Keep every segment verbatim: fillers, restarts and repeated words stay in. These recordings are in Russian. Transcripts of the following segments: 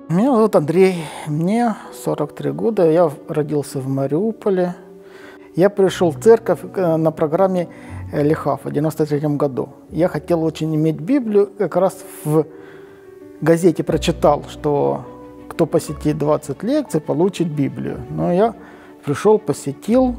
Меня зовут Андрей, мне сорок три года, я родился в Мариуполе. Я пришел в церковь на программе Лихав в девяносто третьем году. Я хотел очень иметь Библию, как раз в газете прочитал, что кто посетит двадцать лекций, получит Библию. Но я пришел, посетил,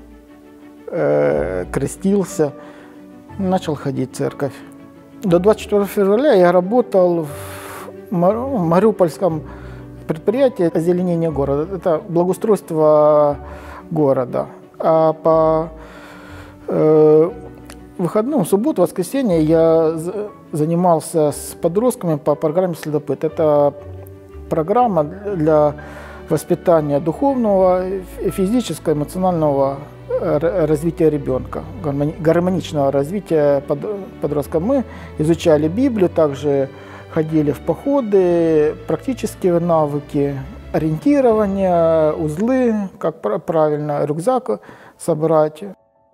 э, крестился, начал ходить в церковь. До двадцать четвёртого февраля я работал в мариупольском предприятии озеленения города. Это благоустройство города. А по э, выходным, в субботу, воскресенье я занимался с подростками по программе «Следопыт». Это программа для воспитания духовного, физического, эмоционального развития ребенка, гармоничного развития подростка. Мы изучали Библию, также ходили в походы, практические навыки, ориентирование, узлы, как правильно рюкзак собрать.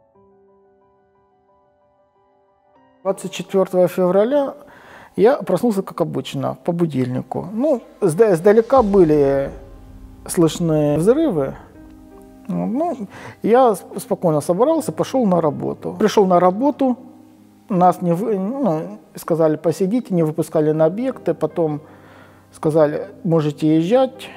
двадцать четвёртого февраля я проснулся, как обычно, по будильнику. Ну, сдалека были слышны взрывы. Ну, я спокойно собрался, пошел на работу. Пришел на работу, нас не вы, ну, сказали посидите, не выпускали на объекты, потом сказали, можете езжать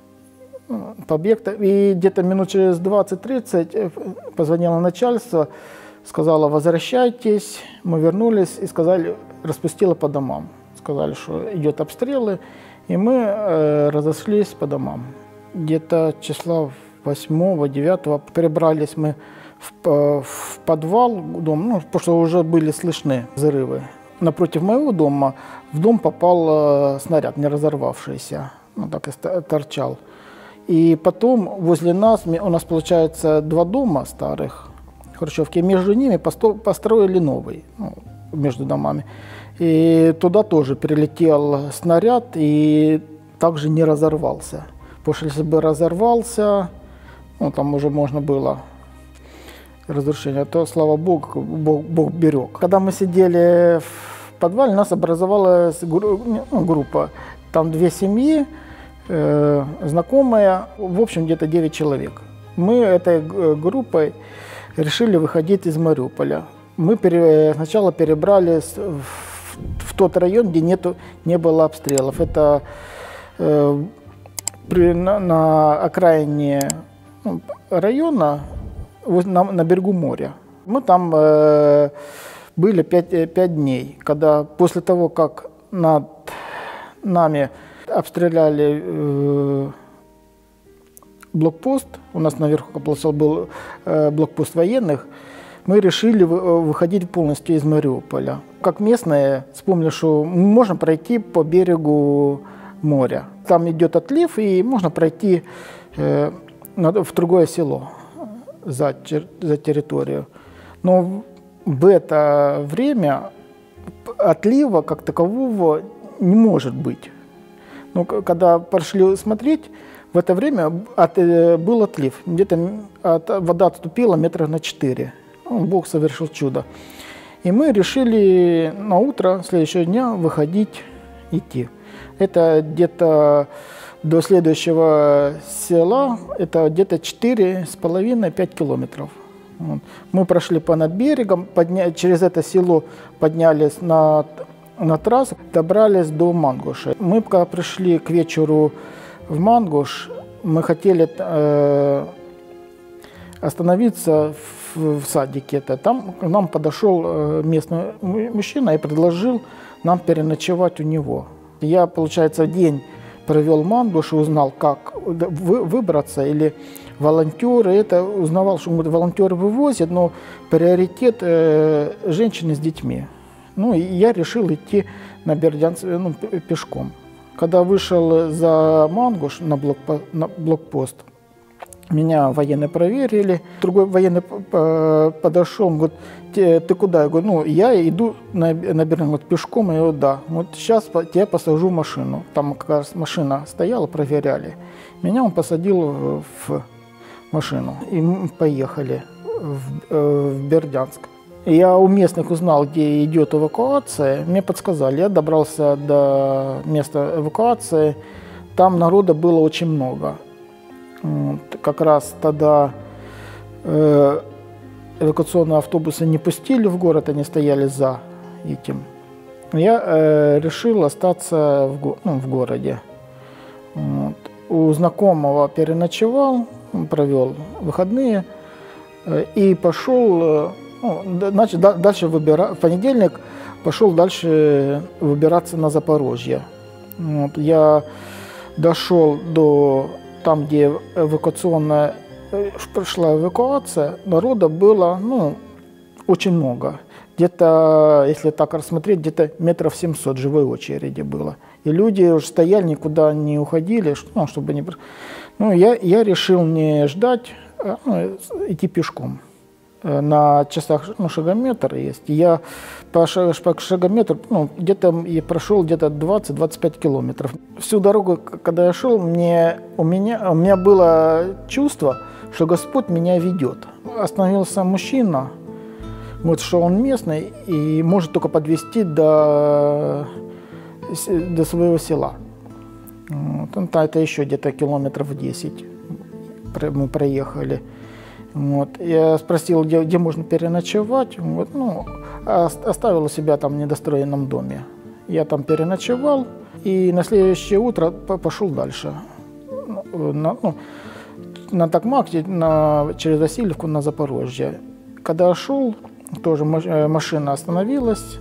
по объектам. И где-то минут через двадцать-тридцать позвонило начальство, сказала, возвращайтесь. Мы вернулись и сказали, распустило по домам. Сказали, что идет обстрелы, и мы э, разошлись по домам. Где-то числа восьмого-девятого перебрались мы в, в подвал дома, ну, потому что уже были слышны взрывы. Напротив моего дома в дом попал снаряд, не разорвавшийся, ну, так и торчал. И потом возле нас, у нас получается два дома старых, хрущевки, между ними построили новый, ну, между домами. И туда тоже прилетел снаряд и также не разорвался. Потому что если бы разорвался, ну, там уже можно было разрушение, то, слава Богу, Бог, Бог берег. Когда мы сидели в подвале, у нас образовалась группа. Там две семьи, э, знакомые, в общем, где-то девять человек. Мы этой группой решили выходить из Мариуполя. Мы пере, сначала перебрались в, в тот район, где нету, не было обстрелов. Это э, при, на, на окраине района, на, на берегу моря. Мы там э, были пять, пять дней, когда после того, как над нами обстреляли э, блокпост, у нас наверху был э, блокпост военных, мы решили выходить полностью из Мариуполя. Как местные вспомнили, что можно пройти по берегу моря. Там идет отлив, и можно пройти э, в другое село за, за территорию. Но в это время отлива как такового не может быть. Но когда пошли смотреть, в это время от, был отлив. Где-то от, вода отступила метров на четыре. Бог совершил чудо. И мы решили на утро следующего дня выходить, идти. Это где-то до следующего села, это где-то четыре с половиной-пять километров. Вот. Мы прошли по над берегом, подня... через это село поднялись на, на трассу, добрались до Мангуша. Мы когда пришли к вечеру в Мангуш, мы хотели э, остановиться в, в садике. -то. Там к нам подошел э, местный мужчина и предложил нам переночевать у него. Я, получается, день провел в Мангуше, узнал, как вы, выбраться, или волонтеры. Это узнавал, что волонтеры вывозят, но приоритет э, женщины с детьми. Ну, и я решил идти на Бердянск, ну, пешком. Когда вышел за Мангуш на, блокпо, на блокпост, меня военные проверили. Другой военный подошел, он говорит, ты куда? Я говорю, ну, я иду на, на Бердянск, вот, пешком. Я говорю, да, вот сейчас тебя посажу в машину. Там как раз машина стояла, проверяли. Меня он посадил в машину, и мы поехали в, в Бердянск. Я у местных узнал, где идет эвакуация, мне подсказали. Я добрался до места эвакуации, там народа было очень много. Вот, как раз тогда э, эвакуационные автобусы не пустили в город, они стояли за этим. Я э, решил остаться в, го ну, в городе. Вот. У знакомого переночевал, провел выходные э, и пошел, э, ну, значит, да, дальше выбирать. В понедельник пошел дальше выбираться на Запорожье. Вот. Я дошел до там, где эвакуационная прошла эвакуация, народа было, ну, очень много. Где-то, если так рассмотреть, где-то метров семьсот живой очереди было. И люди уже стояли, никуда не уходили, ну, чтобы не... Ну, я, я решил не ждать, а, ну, идти пешком. На часах, ну, шагометр есть. Я по, шаг, по шагометру, ну, где-то я прошел где-то двадцать-двадцать пять километров. Всю дорогу, когда я шел, мне, у, меня, у меня было чувство, что Господь меня ведет. Остановился мужчина, вот, что он местный и может только подвезти до, до своего села. Вот, это еще где-то километров десять мы проехали. Вот. Я спросил, где, где можно переночевать. Вот, ну, оставил себя там в недостроенном доме. Я там переночевал и на следующее утро пошел дальше. На, ну, на Токмак, на, через Васильевку на Запорожье. Когда шел, тоже машина остановилась,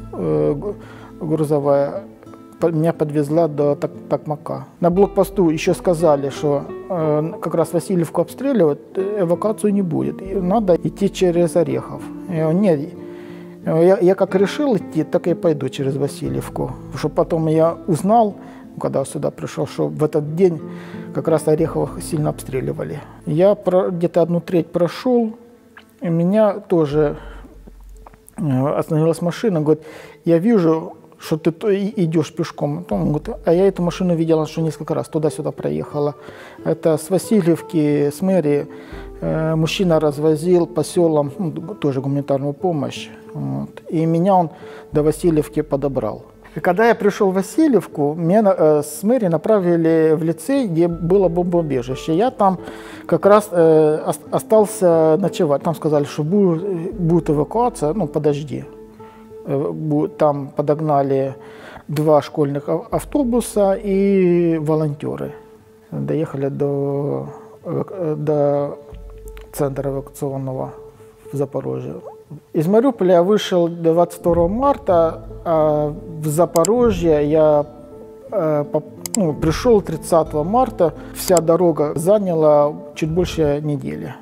грузовая, меня подвезла до Токмака. На блокпосту еще сказали, что э, как раз Васильевку обстреливают, эвакуацию не будет, и надо идти через Орехов. Я, нет, я, я как решил идти, так и пойду через Васильевку. Потому что потом я узнал, когда сюда пришел, что в этот день как раз Орехов сильно обстреливали. Я где-то одну треть прошел, и меня тоже остановилась машина, говорит, я вижу, что ты идешь пешком. Он говорит, а я эту машину видела, что несколько раз туда-сюда проехала. Это с Васильевки, с мэрии. Э, мужчина развозил по селам, ну, тоже гуманитарную помощь. Вот. И меня он до Васильевки подобрал. И когда я пришел в Васильевку, меня э, с мэрии направили в лицей, где было бомбоубежище. Я там как раз э, остался ночевать. Там сказали, что будет, будет эвакуация, ну подожди. Там подогнали два школьных автобуса и волонтеры. Доехали до, до центра эвакуационного в Запорожье. Из Мариуполя я вышел двадцать второго марта, а в Запорожье я ну, пришел тридцатого марта. Вся дорога заняла чуть больше недели.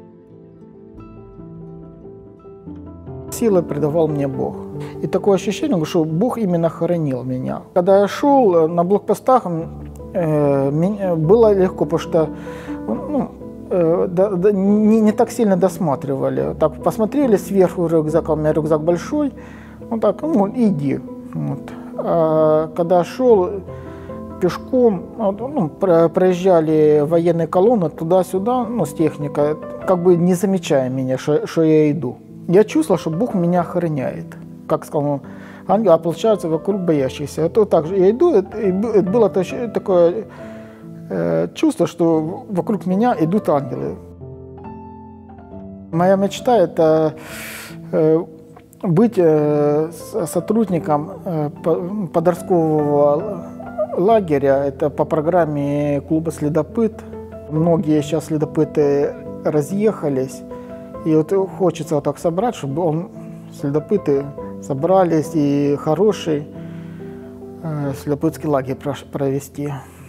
Силы придавал мне Бог. И такое ощущение, что Бог именно хоронил меня. Когда я шел на блокпостах, э, было легко, потому что ну, э, да, да, не, не так сильно досматривали. Так посмотрели сверху рюкзака, у меня рюкзак большой, ну так, ну иди. Вот. А когда шел пешком, ну, проезжали военные колонны туда-сюда, ну, с техникой, как бы не замечая меня, что, что я иду. Я чувствовал, что Бог меня охраняет. Как сказал ангел, а получается вокруг боящихся. Это так же. Я иду, и было такое э, чувство, что вокруг меня идут ангелы. Моя мечта – это э, быть э, сотрудником э, подросткового лагеря. Это по программе клуба «Следопыт». Многие сейчас следопыты разъехались. И вот хочется вот так собрать, чтобы он, следопыты собрались и хороший э, следопытский лагерь провести.